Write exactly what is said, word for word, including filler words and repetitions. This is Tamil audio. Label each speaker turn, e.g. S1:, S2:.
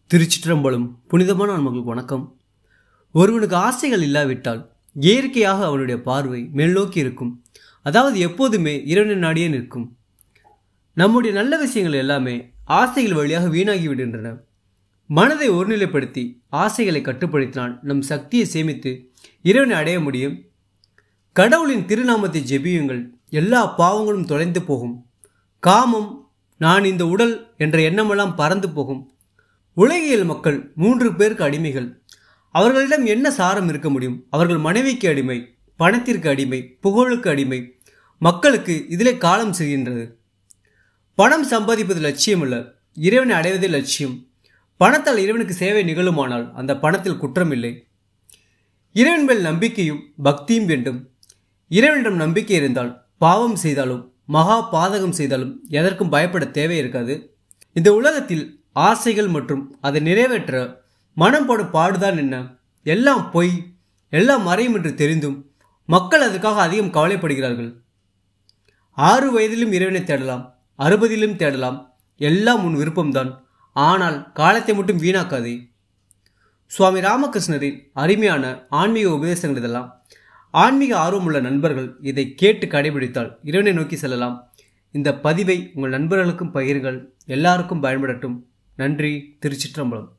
S1: திருச்சிற்றம்பலம். புனிதமான நமக்கு வணக்கம். ஒருவனுக்கு ஆசைகள் இல்லாவிட்டால் இயற்கையாக அவனுடைய பார்வை மேல்நோக்கி இருக்கும். அதாவது எப்போதுமே இறைவன் நாடியே நிற்கும். நம்முடைய நல்ல விஷயங்கள் எல்லாமே ஆசைகள் வழியாக வீணாகி விடுகின்றன. மனதை ஒருநிலைப்படுத்தி ஆசைகளை கட்டுப்படுத்தினால் நம் சக்தியை சேமித்து இறைவனை அடைய முடியும். கடவுளின் திருநாமத்தை ஜெபியுங்கள், எல்லா பாவங்களும் தொலைந்து போகும். காமம், நான் இந்த உடல் என்ற எண்ணமெல்லாம் பறந்து போகும். உலகியல் மக்கள் மூன்று பேருக்கு அடிமைகள். அவர்களிடம் என்ன சாரம் இருக்க முடியும்? அவர்கள் மனைவிக்கு அடிமை, பணத்திற்கு அடிமை, புகழுக்கு அடிமை. மக்களுக்கு இதிலே காலம் செய்கின்றது. பணம் சம்பாதிப்பது லட்சியம் அல்ல, இறைவனை அடைவதே லட்சியம். பணத்தால் இறைவனுக்கு சேவை நிகழுமானால் அந்த பணத்தில் குற்றம் இல்லை. இறைவன் மேல் நம்பிக்கையும் பக்தியும் வேண்டும். இறைவனிடம் நம்பிக்கை இருந்தால் பாவம் செய்தாலும் மகா பாதகம் செய்தாலும் எதற்கும் பயப்பட தேவை இருக்காது. இந்த உலகத்தில் ஆசைகள் மற்றும் அதை நிறைவேற்ற மனம் படும் பாடுதான் என்ன? எல்லாம் பொய், எல்லாம் மறையும் என்று தெரிந்தும் மக்கள் அதற்காக அதிகம் கவலைப்படுகிறார்கள். ஆறு வயதிலும் இறைவனை தேடலாம், அறுபதிலும் தேடலாம், எல்லாம் உன் விருப்பம்தான். ஆனால் காலத்தை மட்டும் வீணாக்காதே. சுவாமி ராமகிருஷ்ணரின் அருமையான ஆன்மீக உபதேசங்கள் இதெல்லாம். ஆன்மீக ஆர்வமுள்ள நண்பர்கள் இதை கேட்டு கடைபிடித்தால் இறைவனை நோக்கி செல்லலாம். இந்த பதிவை உங்கள் நண்பர்களுக்கும் பகிருங்கள், எல்லாருக்கும் பயன்படட்டும். நன்றி. திருச்சிற்றம்பலம்.